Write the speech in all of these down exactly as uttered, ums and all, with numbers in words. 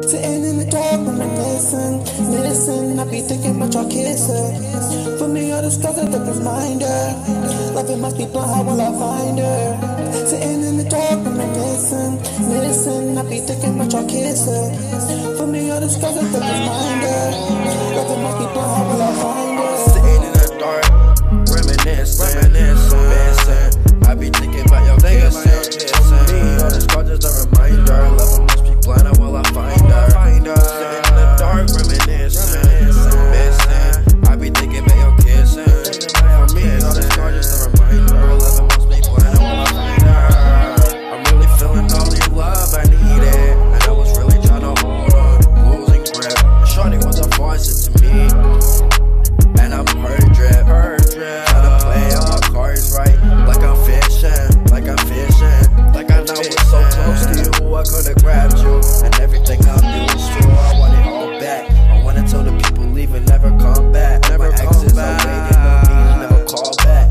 Sitting in the dark, reminiscing, missing. I be thinking about your kisses. For me, all the scars are the reminder. Loving must be blind, how will I find her? Sitting in the dark, reminiscing, missing. I be thinking about your kisses. For me, all the scars are the reminder. Loving must be blind, how will I find her? Sitting in the dark, reminiscing, reminiscing, missing. I be thinking about your kisses. For me, all the scars just a reminder. Loving must be blind, how will I find her? Sitting in the dark, reminiscing, missing. I be thinking about your kisses. For me, all the scars just a reminder. Loving must be blind, how will I find her? I'm really feeling all the love I needed, and I was really trying to hold on, losing grip. Shorty was a faucet to me, and I'm her drip, her drip. Trying to play all my cards right, like I'm fishing, like I'm fishing, like I know it's so close to you, I could've grabbed you, and everything I do is true. I want it all back. I wanna tell the people leave and never come back. Never my exes are waiting on me, never call back.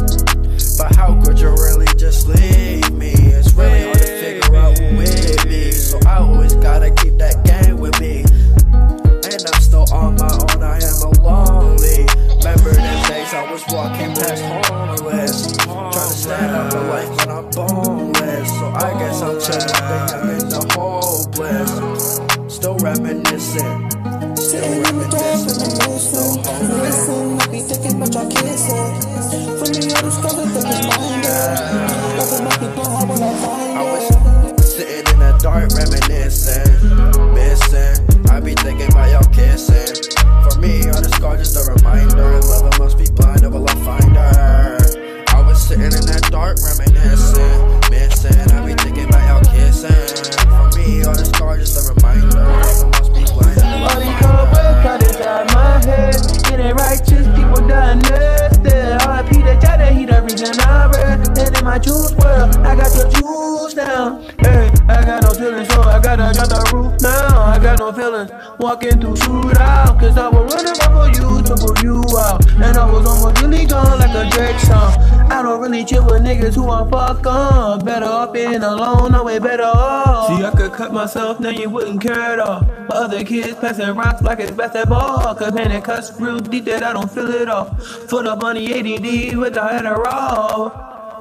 But how could you really just leave me? It's really hard to figure out who with me, so I always gotta keep that game with me. And I'm still on my own, I am a lonely. Remember them days I was walking past homeless, trying to stand up for life when I'm boneless. So I guess I'm chilling, thinking in the hopeless. Still reminiscing, still reminiscing, still Listen, I be thinking about your kisses. For me, all the scars are the reminder. Loving must be blind, how will I find I her? was sitting in the dark, reminiscing, missing. I be thinking about your kissing. For me, all the scars just a reminder. Loving must be blind, how will I find her? I was sitting in that dark, reminiscing, missing. I be thinking about your kissing. For me, all the scars just a reminder. Loving must be blind, how will I All these find cold words her? got inside my head. It ain't righteous, people dying nasty. R I P that y'all that he the reason I read. And in my juice world, I got the juice now. Hey, I got no feelings, so I gotta drop the roof now. I got no feelings, walking through shootout. Cause I was running up for you to pull you out. And I was almost really gone like a Drake song. I don't really chill with niggas who I fuck on. Better off being alone, no way better off. See, I could cut myself, now you wouldn't care at all. But other kids passing rocks like it's basketball. Cause man, it cuts real deep that I don't feel it off. Full up on the A D D with the Adderall.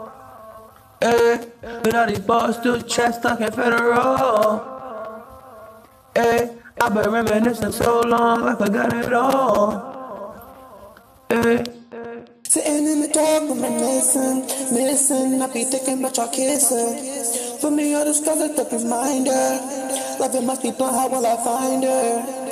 Hey, but all these balls still chest stuck in federal. Hey, I've been reminiscing so long, I forgot it all. Hey. Sitting in the dark, reminiscing, missing. I be thinking about your kisses. For me, all the scars are the reminder. Loving must be blind, how will I find her?